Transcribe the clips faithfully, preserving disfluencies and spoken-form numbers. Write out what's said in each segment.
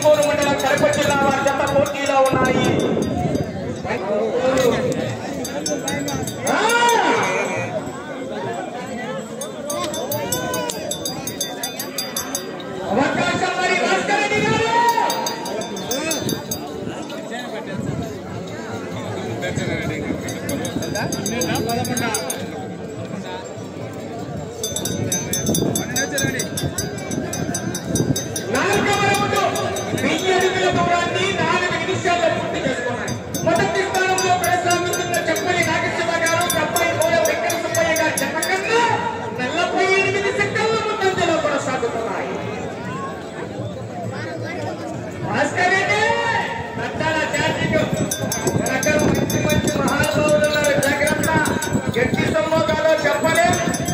కంబోరు మండలం కడప జిల్లా వారి జత పోటీలో ఉన్నాయి. అవకాశం మరి భాస్కర్ రెడ్డి గారు నాలుగవ రౌండ్ వెయ్యి అడుగుల దూరాన్ని నాలుగు నిమిషాల్లో పూర్తి చేసుకున్నాయి. మొదటి స్థానంలో కొనసాగుతున్న చెప్పలి నాగేశ్వర గారు, అబ్బాయి పోల వెంకట సుబ్బయ్య గారు జత కన్నా నలభై ఎనిమిది సెకండ్ల ముందంజలో కొనసాగుతున్నాయి. భాస్కర్ రెడ్డి నట్టాల చాటింగ్ దగ్గర మంచి మంచి మహానుభావులు ఉన్నారు, జాగ్రత్త. గట్టి సమ్మోగాలో చెప్పలే.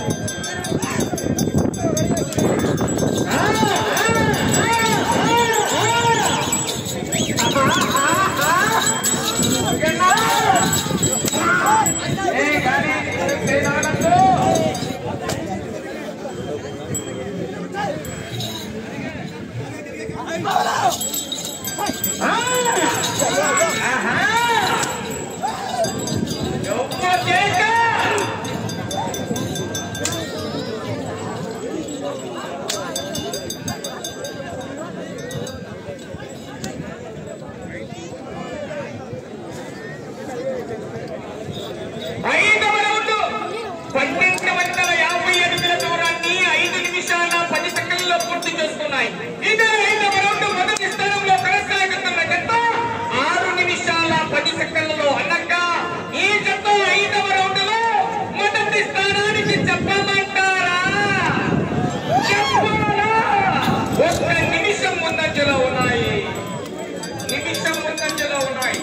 పన్నెండు వందల యాభై అడుగుల దూరాన్ని ఐదు నిమిషాల పది సెకండ్లలో పూర్తి చేసుకున్నాయి. ఇదే ఐదవ రౌండ్ మొదటి స్థానంలో కొనసాగుతున్న జత ఆరు నిమిషాల పది సెకండ్లలో అనగా ఈ జత ఐదవ రౌండ్ లో మొదటి స్థానానికి చెప్పమంటారా? చెప్పాలా? ఒక్క నిమిషం ముందంజలో ఉన్నాయి. నిమిషం ముందంజలో ఉన్నాయి.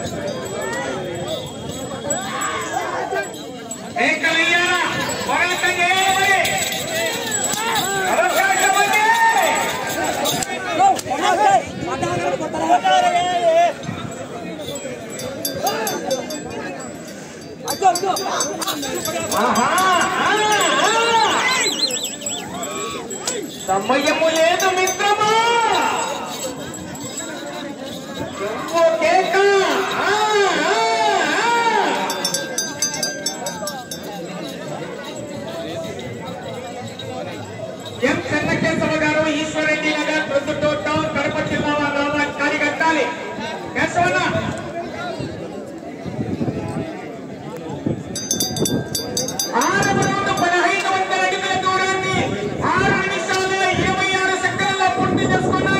సమయము లేదు మిత్రమా. ఎం చెన్నకేశవ గారు, ఈశ్వరెడ్డి నగర్, ప్రొద్దుటూరు టౌన్, కడప జిల్లా వారి కార్యకర్తాలి. కేశవనా ఆరవ రౌండ్ పదహైదు వందల అడుగుల దూరాన్ని ఆరు నిమిషాల ఇరవై ఆరు సెకండ్లలో పూర్తి చేసుకున్నారు.